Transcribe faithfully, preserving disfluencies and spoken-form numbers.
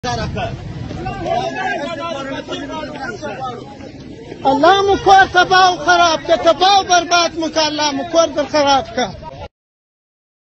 الله مو کور تباه و خراب که، تباه و برباد مو که الله مو کور در خراب که.